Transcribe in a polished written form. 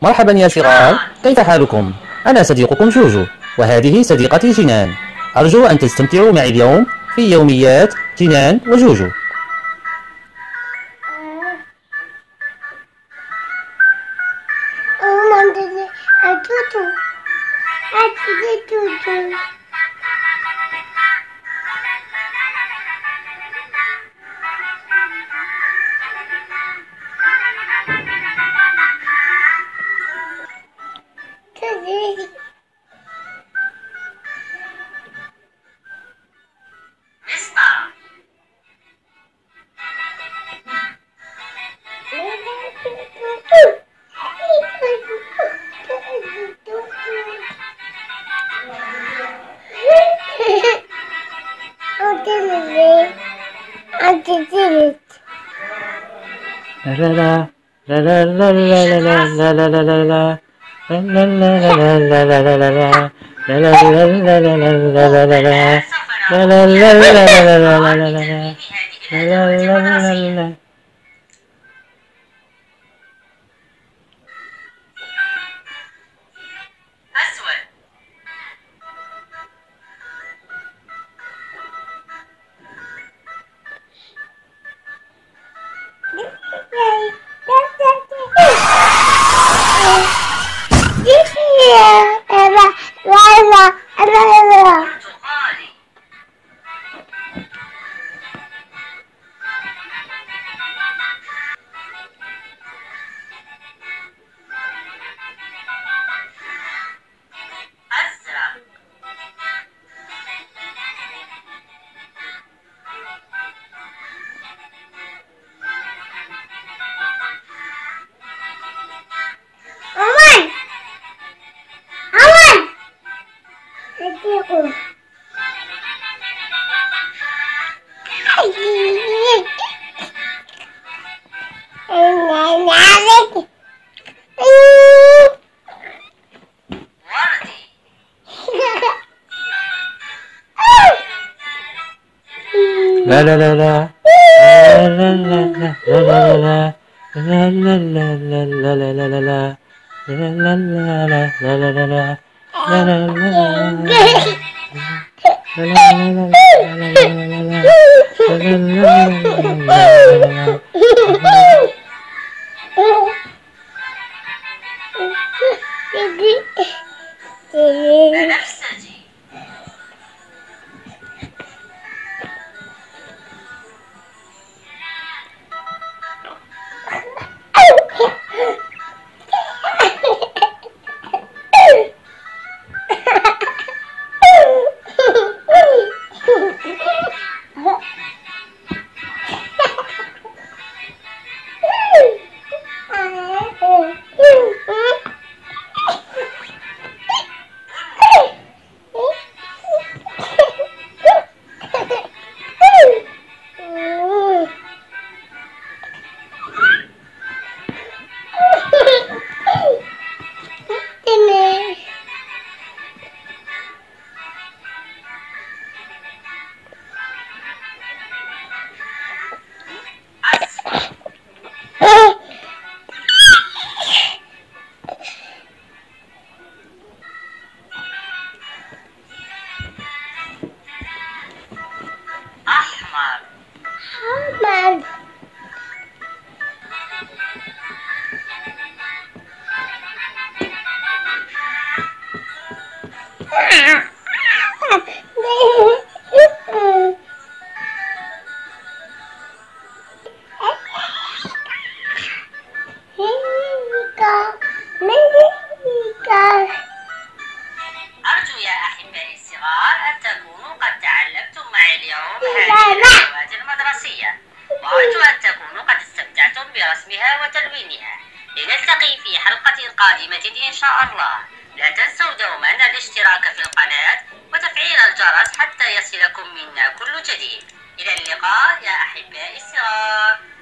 مرحبا يا صغار، كيف حالكم؟ أنا صديقكم جوجو، وهذه صديقتي جنان. أرجو أن تستمتعوا معي اليوم في يوميات جنان وجوجو. لا لا لا لا لا لا لا لا لا أرجو يا أحبائي الصغار أن تكونوا قد تعلمتم معي اليوم هذه الأدوات المدرسية، وأرجو أن تكونوا قد استمتعتم برسمها وتلوينها. لنلتقي في حلقة قادمة إن شاء الله. لا تنسوا دوما الاشتراك في القناة وتفعيل الجرس حتى يصلكم منا كل جديد. إلى اللقاء يا أحبائي الصغار.